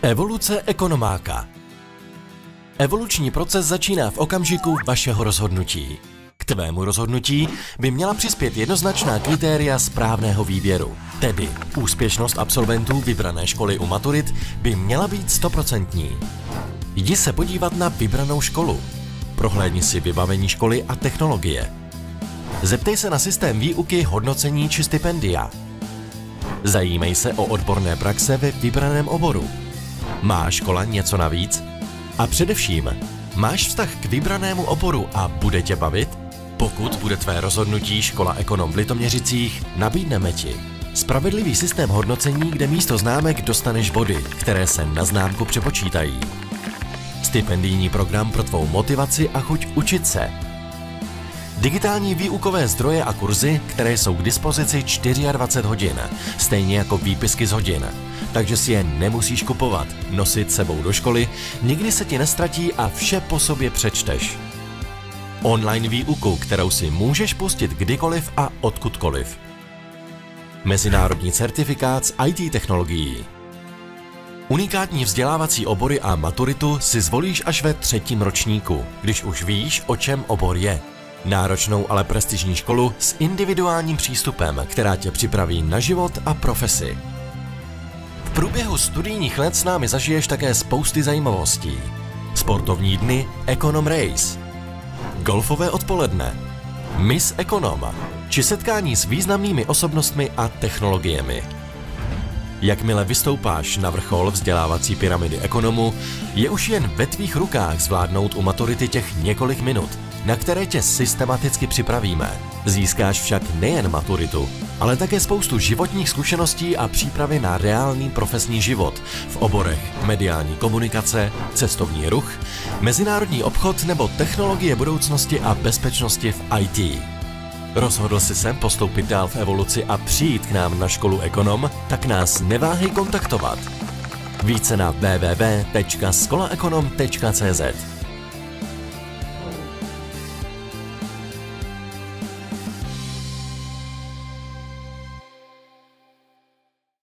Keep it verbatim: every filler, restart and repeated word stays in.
Evoluce ekonomáka. Evoluční proces začíná v okamžiku vašeho rozhodnutí. K tvému rozhodnutí by měla přispět jednoznačná kritéria správného výběru. Tedy úspěšnost absolventů vybrané školy u maturit by měla být stoprocentní. Jdi se podívat na vybranou školu. Prohlédni si vybavení školy a technologie. Zeptej se na systém výuky, hodnocení či stipendia. Zajímej se o odborné praxe ve vybraném oboru. Má škola něco navíc? A především, máš vztah k vybranému oboru a bude tě bavit? Pokud bude tvé rozhodnutí škola Ekonom v Litoměřicích, nabídneme ti spravedlivý systém hodnocení, kde místo známek dostaneš body, které se na známku přepočítají. Stipendijní program pro tvou motivaci a chuť učit se. Digitální výukové zdroje a kurzy, které jsou k dispozici dvacet čtyři hodin, stejně jako výpisky z hodin. Takže si je nemusíš kupovat, nosit sebou do školy, nikdy se ti nestratí a vše po sobě přečteš. Online výuku, kterou si můžeš pustit kdykoliv a odkudkoliv. Mezinárodní certifikát z í té technologií. Unikátní vzdělávací obory a maturitu si zvolíš až ve třetím ročníku, když už víš, o čem obor je. Náročnou, ale prestižní školu s individuálním přístupem, která tě připraví na život a profesi. V průběhu studijních let s námi zažiješ také spousty zajímavostí. Sportovní dny Ekonom Race, golfové odpoledne, Miss Ekonom, či setkání s významnými osobnostmi a technologiemi. Jakmile vystoupáš na vrchol vzdělávací pyramidy ekonomu, je už jen ve tvých rukách zvládnout u maturity těch několik minut, na které tě systematicky připravíme. Získáš však nejen maturitu, ale také spoustu životních zkušeností a přípravy na reálný profesní život v oborech mediální komunikace, cestovní ruch, mezinárodní obchod nebo technologie budoucnosti a bezpečnosti v í té. Rozhodl jsi se postoupit dál v evoluci a přijít k nám na školu Ekonom? Tak nás neváhej kontaktovat. Více na w w w tečka skolaekonom tečka cé zet.